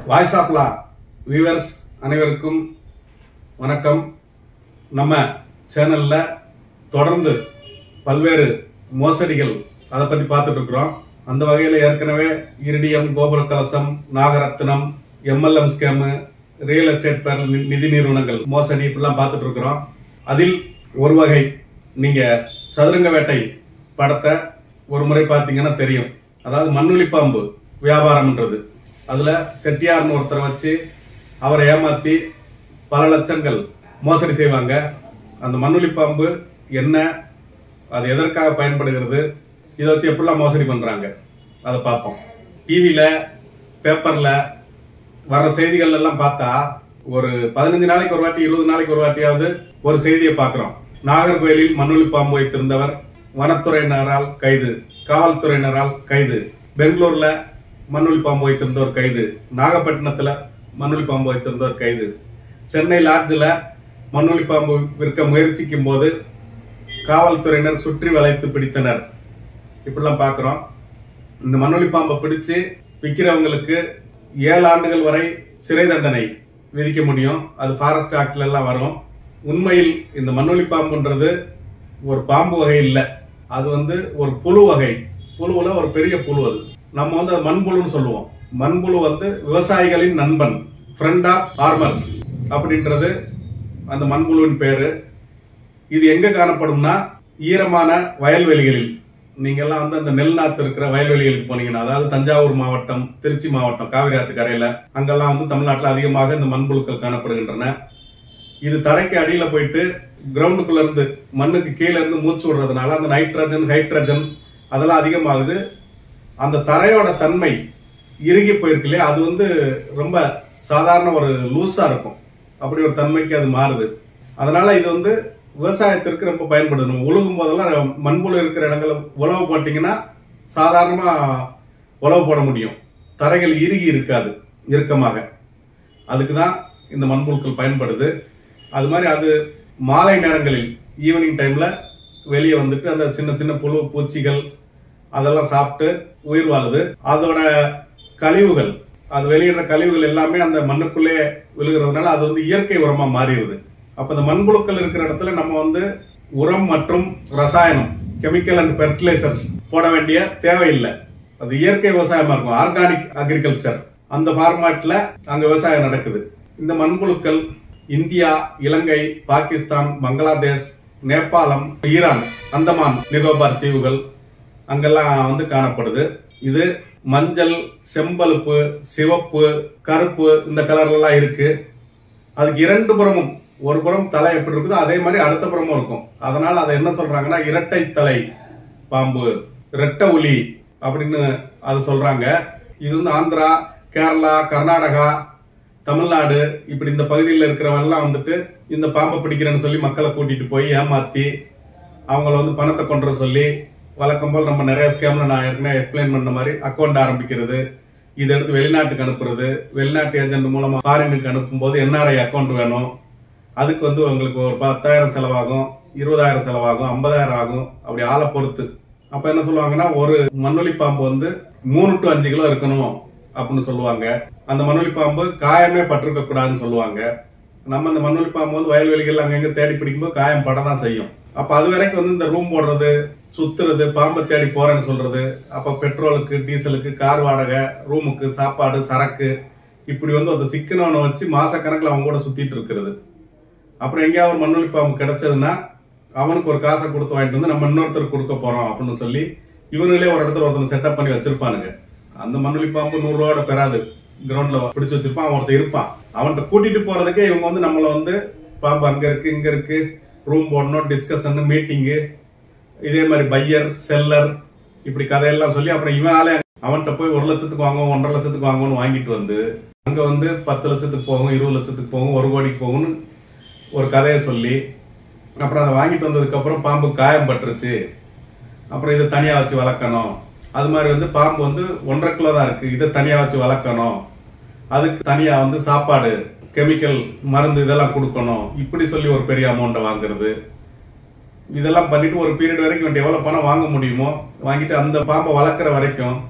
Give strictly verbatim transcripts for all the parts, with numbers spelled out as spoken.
Voice of law viewers அனைவருக்கும் வணக்கம். நம்ம சேனல்ல தொடர்ந்து பல்வேறு மோசடிகள் அதை பத்தி பார்த்துட்டு இருக்கிறோம். அந்த வகையில் ஏற்கனவே இரிடியம், கோபுர கலசம், நாகரத்னம், எம்எல்எம் ஸ்கேமு, ரியல் எஸ்டேட் பேர் நிதி நிறுவனங்கள் மோசடி இப்படிலாம் பார்த்துட்டு இருக்கிறோம். அதில் ஒரு வகை நீங்க சதுரங்க வேட்டை படத்தை ஒரு முறை பார்த்தீங்கன்னா தெரியும். அதாவது மண்ணுளி பாம்பு வியாபாரம்ன்றது. அதுல செட்டியார்னு ஒருத்தரை வச்சு அவரை ஏமாத்தி பல லட்சங்கள் மோசடி செய்வாங்க. அந்த மண்ணுளி பாம்பு என்ன, அது எதற்காக பயன்படுகிறது, இதை வச்சு எப்படிலாம் மோசடி பண்றாங்க அதை பார்ப்போம். டிவியில பேப்பர்ல வர செய்திகள் எல்லாம் பார்த்தா ஒரு பதினஞ்சு நாளைக்கு ஒரு வாட்டி, இருபது நாளைக்கு ஒரு வாட்டியாவது ஒரு செய்தியை பார்க்கிறோம். நாகர்கோயிலில் மண்ணுளி பாம்பு வைத்திருந்தவர் வனத்துறையினரால் கைது, காவல்துறையினரால் கைது. பெங்களூர்ல மண்ணுளி பாம்பு வைத்திருந்தவர் கைது. நாகப்பட்டினத்துல மண்ணுளி பாம்பு வைத்திருந்தவர் கைது. சென்னை லாட்ஜில் மண்ணுளி பாம்பு விற்க முயற்சிக்கும் போது காவல்துறையினர் சுற்றி வளைத்து பிடித்தனர். இப்படிலாம் பார்க்கிறோம். இந்த மண்ணுளி பாம்பை பிடிச்சு விற்கிறவங்களுக்கு ஏழு ஆண்டுகள் வரை சிறை தண்டனை விதிக்க முடியும். அது ஃபாரஸ்ட் ஆக்ட்ல எல்லாம் வரும். உண்மையில் இந்த மண்ணுளி பாம்புன்றது ஒரு பாம்பு வகை இல்லை, அது வந்து ஒரு புழு வகை. புழுவுல ஒரு பெரிய புழு. அது நம்ம வந்து அது மண்புழுன்னு சொல்லுவோம். மண்புழு வந்து விவசாயிகளின் நண்பன், ஃப்ரெண்ட் ஆஃப் ஃபார்மர்ஸ் அப்படின்றது அந்த மண்புழுவின் பேரு. இது எங்க காணப்படும்னா ஈரமான வயல்வெளிகளில். நீங்க எல்லாம் வந்து அந்த நெல் நாத்து இருக்கிற வயல்வெளிகளுக்கு போனீங்கன்னா, அதாவது தஞ்சாவூர் மாவட்டம், திருச்சி மாவட்டம், காவிரி ஆத்து கரையில அங்கெல்லாம் வந்து தமிழ்நாட்டில் அதிகமாக இந்த மண்புழுக்கள் காணப்படுகின்றன. இது தரைக்கு அடியில போயிட்டு கிரவுண்டுக்குள்ள இருந்து மண்ணுக்கு கீழே இருந்து மூச்சு விடுறதுனால அந்த நைட்ரஜன், ஹைட்ரஜன் அதெல்லாம் அதிகமாகுது. அந்த தரையோட தன்மை இறுகி போயிருக்கு இல்லையா, அது வந்து ரொம்ப சாதாரண ஒரு லூஸா இருக்கும். அப்படி ஒரு தன்மைக்கு அது மாறுது. அதனால இது வந்து விவசாயத்திற்கு ரொம்ப பயன்படுது. நம்ம உழுகும் போதெல்லாம் மண்புழு இருக்கிற இடங்களை உழவு போட்டீங்கன்னா சாதாரணமா உழவு போட முடியும். தரைகள் இறுகி இருக்காது இறுக்கமாக. அதுக்குதான் இந்த மண்புழுக்கள் பயன்படுது. அது மாதிரி அது மாலை நேரங்களில், ஈவினிங் டைம்ல வெளியே வந்துட்டு அந்த சின்ன சின்ன புழு பூச்சிகள் அதெல்லாம் சாப்பிட்டு உயிர் வாழுது. அதோட கழிவுகள், அது வெளியிடுற கழிவுகள் எல்லாமே அந்த மண்ணுக்குள்ளே விழுகிறதுனால அது வந்து இயற்கை உரமா மாறிடுது. அப்ப இந்த மண்புழுக்கள் இருக்கிற இடத்துல நம்ம வந்து உரம் மற்றும் ரசாயனம், கெமிக்கல் அண்ட் ஃபெர்டிலைசர்ஸ் போட வேண்டிய தேவையில்லை. அது இயற்கை விவசாயமா இருக்கும், ஆர்கானிக் அக்ரிகல்ச்சர். அந்த ஃபார்மாட்ல அங்க விவசாயம் நடக்குது. இந்த மண்புழுக்கள் இந்தியா, இலங்கை, பாகிஸ்தான், பங்களாதேஷ், நேபாளம், ஈரான், அந்தமான் நிகோபார் தீவுகள் அங்கெல்லாம் வந்து காணப்படுது. இது மஞ்சள், செம்பழுப்பு, சிவப்பு, கருப்பு இந்த கலர்ல எல்லாம் இருக்கு. அதுக்கு இரண்டு புறமும், ஒரு புறம் தலை எப்படி இருக்குதோ அதே மாதிரி அடுத்த புறமும் இருக்கும். அதனால அதை என்ன சொல்றாங்கன்னா இரட்டை தலை பாம்பு, இரட்டை உளி அப்படின்னு அது சொல்றாங்க. இது வந்து ஆந்திரா, கேரளா, கர்நாடகா, தமிழ்நாடு இப்படி இந்த பகுதியில் இருக்கிறவெல்லாம் வந்துட்டு இந்த பாம்பை பிடிக்கிறேன்னு சொல்லி மக்களை கூட்டிட்டு போய் ஏமாத்தி அவங்கள வந்து பணத்தை கொண்டு சொல்லி, வழக்கம் போல் நம்ம நிறைய ஸ்கேம்ல நான் ஏற்கனவே எக்ஸ்பிளைன் பண்ண மாதிரி அக்கௌண்ட் ஆரம்பிக்கிறது, இதை எடுத்து வெளிநாட்டுக்கு அனுப்புறது, வெளிநாட்டு ஏஜென்ட் மூலமா ஃபாரினுக்கு அனுப்பும் போது என்ஆர்ஐ அக்கௌண்ட் வேணும். அதுக்கு வந்து உங்களுக்கு ஒரு பத்தாயிரம் செலவாகும், இருபதாயிரம் செலவாகும், ஐம்பதாயிரம் ஆகும், அப்படி ஆளை பொறுத்து. அப்ப என்ன சொல்லுவாங்கன்னா, ஒரு மண்ணுளி பாம்பு வந்து மூணு டு அஞ்சு கிலோ இருக்கணும் அப்படின்னு சொல்லுவாங்க. அந்த மண்ணுளி பாம்பு காயமே பட்டிருக்க கூடாதுன்னு சொல்லுவாங்க. நம்ம அந்த மண்ணுளி பாம்பு வந்து வயல்வெளிகள் அங்கங்க தேடி பிடிக்கும்போது காயம் படதான் செய்யும். அப்ப அது வரைக்கும் வந்து இந்த ரூம் போடுறது, சுத்துறது, பாம்பை தேடி போறேன்னு சொல்றது, அப்ப பெட்ரோலுக்கு, டீசலுக்கு, கார் வாடகை, ரூமுக்கு, சாப்பாடு, சரக்கு, இப்படி வந்து அந்த சிக்கனவனை வச்சு மாசக்கணக்கில் அவங்க கூட சுத்திட்டு இருக்கிறது. அப்புறம் எங்கேயாவது ஒரு மண்ணுளி பாம்பு கிடைச்சதுன்னா அவனுக்கு ஒரு காசை கொடுத்து வாங்கிட்டு வந்து நம்ம இன்னொருத்தருக்கு கொடுக்க போறோம் அப்படின்னு சொல்லி இவங்களே ஒரு இடத்துல ஒருத்தர் செட்டப் பண்ணி வச்சிருப்பானுங்க. அந்த மண்ணுளி பாம்பு நூறு ரூபாயோட பெறாது, கிரவுண்ட்ல பிடிச்சு வச்சிருப்பான், அவன் ஒருத்தர் இருப்பான். அவன்கிட்ட கூட்டிட்டு போறதுக்கே இவங்க வந்து நம்மள வந்து பாம்பு அங்க இருக்கு, இங்க இருக்கு, ரூம் போடணும், டிஸ்கஷன், மீட்டிங்கு, இதே மாதிரி பையர், செல்லர், இப்படி கதையெல்லாம் சொல்லி அப்புறம் இவன் ஆளே அவன்கிட்ட போய் ஒரு லட்சத்துக்கு வாங்குவோம், ஒன்றரை லட்சத்துக்கு வாங்குவோம்னு வாங்கிட்டு வந்து அங்க வந்து பத்து லட்சத்துக்கு போகும், இருபது லட்சத்துக்கு போகும், ஒரு கோடிக்கு போகும்னு ஒரு கதையை சொல்லி அப்புறம் அதை வாங்கிட்டு வந்ததுக்கு அப்புறம் பாம்பு காயம் பட்டுருச்சு, அப்புறம் இதை தனியா வச்சு வளர்க்கணும். அது மாதிரி வந்து பாம்பு வந்து ஒன்றரை கிலோ தான் இருக்கு, இதை தனியா வச்சு வளர்க்கணும், அதுக்கு தனியா வந்து சாப்பாடு, கெமிக்கல், மருந்து இதெல்லாம் கொடுக்கணும், இப்படி சொல்லி ஒரு பெரிய அமௌண்ட்டை வாங்குறது. இதெல்லாம் பண்ணிட்டு ஒரு பீரியட் வரைக்கும் எவ்வளவு பணம் வாங்க முடியுமோ வாங்கிட்டு அந்த பாம்பை வளர்க்குற வரைக்கும்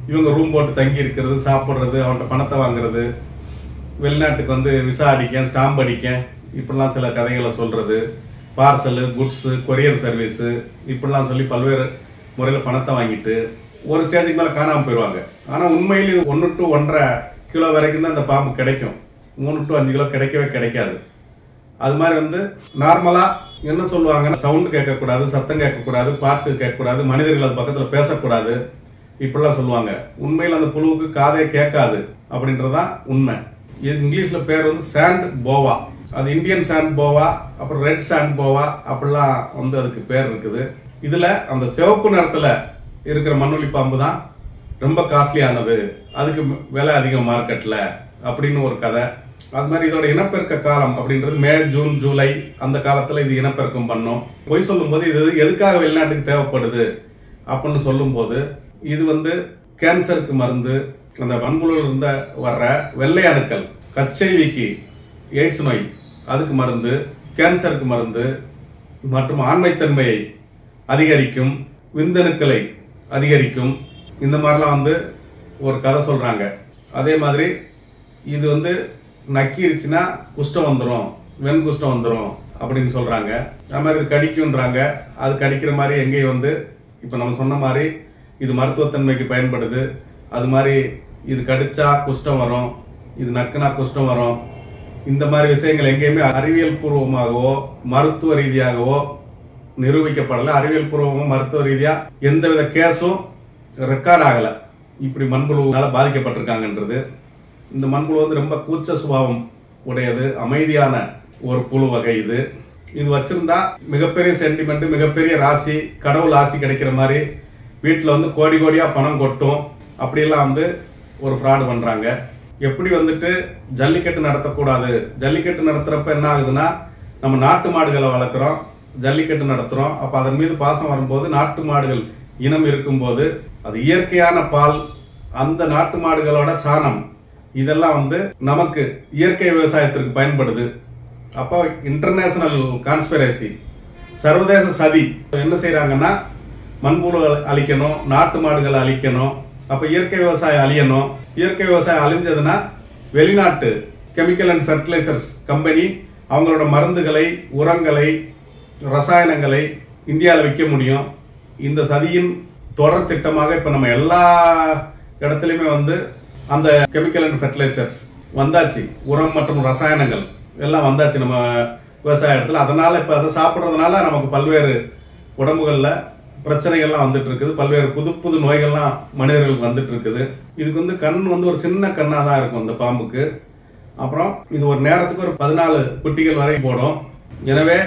இவங்க ரூம் போட்டு தங்கி இருக்கிறது, சாப்பிட்றது, அவன்கிட்ட பணத்தை வாங்குறது, வெளிநாட்டுக்கு வந்து விசா அடிக்க, ஸ்டாம்ப் அடிக்க, இப்படிலாம் சில கதைகளை சொல்றது, பார்சலு, குட்ஸு, கொரியர் சர்வீஸு, இப்படிலாம் சொல்லி பல்வேறு முறையில் பணத்தை வாங்கிட்டு ஒரு ஸ்டேஜுக்கு மேலே காணாமல் போயிடுவாங்க. ஆனால் உண்மையில் இது ஒன்று டு ஒன்றரை கிலோ வரைக்கும் தான் இந்த பாம்பு கிடைக்கும். மூணு டு அஞ்சு கிலோ கிடைக்கவே கிடைக்காது. அது மாதிரி வந்து நார்மலாக என்ன சொல்லுவாங்கன்னா, சவுண்டு கேட்கக்கூடாது, சத்தம் கேட்கக்கூடாது, பாட்டு கேட்கக்கூடாது, மனிதர்கள் அது பக்கத்தில் பேசக்கூடாது, இப்படிலாம் சொல்லுவாங்க. உண்மையில் அந்த புழுவுக்கு காதே கேட்காது அப்படின்றதான் உண்மை. இங்கிலீஷ்ல பேர் வந்து சாண்ட் போவா. அது இந்தியன் சாண்ட் போவா, அப்புறம் ரெட் சாண்ட் போவா, அப்படிலாம் வந்து அதுக்கு பேர் இருக்குது. இதுல அந்த சிவப்பு நிறத்துல இருக்கிற மண்ணுளி பாம்பு தான் ரொம்ப காஸ்ட்லியானது, அதுக்கு விலை அதிகம் மார்க்கெட்ல அப்படின்னு ஒரு கதை. அது மாதிரி இதோட இனப்பெருக்க காலம் அப்படின்றது மே, ஜூன், ஜூலை அந்த காலத்துல இது இனப்பெருக்கம் பண்ணும். பொய் சொல்லும் போது இது எதுக்காக வெளிநாட்டுக்கு தேவைப்படுது அப்படின்னு சொல்லும் போது, இது வந்து கேன்சருக்கு மருந்து, அந்த மண்புழுவில் இருந்த வர்ற வெள்ளை அணுக்கள், கச்சைவிக்கு, எய்ட்ஸ் நோய் அதுக்கு மருந்து, கேன்சருக்கு மருந்து, மற்றும் ஆண்மைத்தன்மையை அதிகரிக்கும், விந்தணுக்களை அதிகரிக்கும், இந்த மாதிரிலாம் வந்து ஒரு கதை சொல்றாங்க. அதே மாதிரி இது வந்து நக்கிருச்சுன்னா குஷ்டம் வந்துடும், வெண் குஷ்டம் வந்துடும் அப்படின்னு சொல்றாங்க. அது மாதிரி இது கடிக்கும்ன்றாங்க. அது கடிக்கிற மாதிரி எங்கேயும் வந்து இப்போ நம்ம சொன்ன மாதிரி இது மருத்துவத்தன்மைக்கு பயன்படுது. அது மாதிரி இது கடிச்சா குஷ்டம் வரும், இது நக்குனா குஷ்டம் வரும், இந்த மாதிரி விஷயங்கள் எங்கேயுமே அறிவியல் பூர்வமாகவோ மருத்துவ ரீதியாகவோ நிரூபிக்கப்படலை. அறிவியல் பூர்வமும் மருத்துவ ரீதியா எந்தவித கேஸும் ரெக்கார்ட் ஆகலை இப்படி மண்புழுவால பாதிக்கப்பட்டிருக்காங்கன்றது. இந்த மண்புழு வந்து ரொம்ப கூச்ச சுபாவம் உடையது, அமைதியான ஒரு புழு வகை. இது இது வச்சிருந்தா மிகப்பெரிய சென்டிமெண்ட், மிகப்பெரிய ராசி, கடவுள் ஆசி கிடைக்கிற மாதிரி வீட்டில் வந்து கோடி கோடியா பணம் கொட்டும். அப்படியெல்லாம் வந்து ஒரு ஃப்ராடு பண்றாங்க. எப்படி வந்துட்டு ஜல்லிக்கட்டு நடத்தக்கூடாது, ஜல்லிக்கட்டு நடத்துறப்ப என்ன ஆகுதுன்னா, நம்ம நாட்டு மாடுகளை வளர்க்குறோம், ஜல்லிக்கட்டு நடத்துறோம். அப்ப அதன் மீது பாசம் வரும்போது, நாட்டு மாடுகள் இனம் இருக்கும்போது, அது இயற்கையான பால், அந்த நாட்டு மாடுகளோட சாணம், இதெல்லாம் வந்து நமக்கு இயற்கை விவசாயத்திற்கு பயன்படுது. அப்போ இன்டர்நேஷனல் கான்ஸ்பிரசி, சர்வதேச சதி என்ன செய்யறாங்கன்னா, மண்புழு அழிக்கணும், நாட்டு மாடுகளை அழிக்கணும், அப்ப இயற்கை விவசாயம் அழியணும். இயற்கை விவசாயம் அழிஞ்சதுன்னா வெளிநாட்டு கெமிக்கல் அண்ட் ஃபெர்டிலைசர்ஸ் கம்பெனி அவங்களோட மருந்துகளை, உரங்களை, ரசாயனங்களை இந்தியாவில் விற்க முடியும். இந்த சதியின் தொடர் திட்டமாக இப்ப நம்ம எல்லா இடத்துலயுமே வந்து அந்த கெமிக்கல் அண்ட் ஃபெர்டிலைசர்ஸ் வந்தாச்சு, உரம் மற்றும் ரசாயனங்கள் எல்லாம் வந்தாச்சு நம்ம விவசாய இடத்துல. அதனால இப்ப அதை சாப்பிட்றதுனால நமக்கு பல்வேறு உடம்புகள்ல பிரச்சனைகள்லாம் வந்துட்டு இருக்குது, பல்வேறு புது புது நோய்கள்லாம் மனிதர்களுக்கு வந்துட்டு இருக்குது. இதுக்கு வந்து கண் வந்து ஒரு சின்ன கண்ணா தான் இருக்கும் இந்த பாம்புக்கு. அப்புறம் இது ஒரு நேரத்துக்கு ஒரு பதினாலு குட்டிகள் வரை போடும். எனவே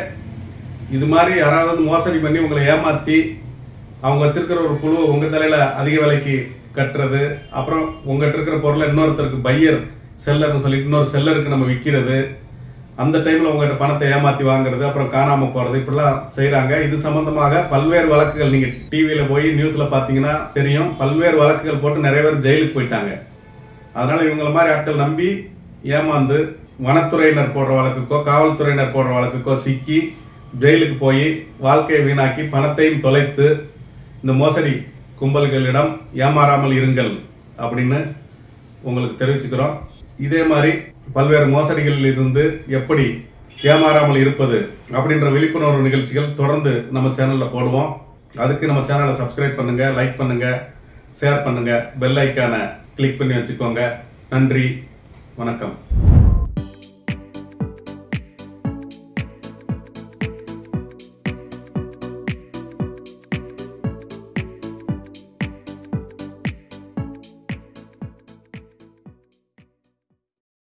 இது மாதிரி யாராவது மோசடி பண்ணி உங்களை ஏமாத்தி அவங்க வச்சிருக்கிற ஒரு புழுவை உங்க தலையில அதிக விலைக்கு கட்டுறது, அப்புறம் உங்ககிட்ட இருக்கிற பொருளை இன்னொருத்தருக்கு பையர் செல்லர்னு சொல்லிட்டு இன்னொரு செல்லருக்கு நம்ம விற்கிறது, அந்த டைம்ல உங்ககிட்ட பணத்தை ஏமாத்தி வாங்குறது, அப்புறம் காணாம போறது, இப்படிலாம் செய்யறாங்க. இது சம்பந்தமாக பல்வேறு வழக்குகள் நீங்க டிவியில போய் நியூஸ்ல பாத்தீங்கன்னா தெரியும். பல்வேறு வழக்குகள் போட்டு நிறைய பேர் ஜெயிலுக்கு போயிட்டாங்க. அதனால இவங்கள மாதிரி ஆட்கள் நம்பி ஏமாந்து வனத்துறையினர் போடுற வழக்குக்கோ காவல்துறையினர் போடுற வழக்குக்கோ சிக்கி ஜெயிலுக்கு போய் வாழ்க்கையை வீணாக்கி பணத்தையும் தொலைத்து இந்த மோசடி கும்பல்களிடம் ஏமாறாமல் இருங்கள் அப்படின்னு உங்களுக்கு தெரிவிச்சுக்கிறோம். இதே மாதிரி பல்வேறு மோசடிகளில் இருந்து எப்படி ஏமாறாமல் இருப்பது அப்படின்ற விழிப்புணர்வு நிகழ்ச்சிகள் தொடர்ந்து நம்ம சேனல்ல போடுவோம். அதுக்கு நம்ம சேனலை சப்ஸ்கிரைப் பண்ணுங்க, லைக் பண்ணுங்க, ஷேர் பண்ணுங்க, பெல் ஐக்கானை கிளிக் பண்ணி வச்சுக்கோங்க. நன்றி, வணக்கம்.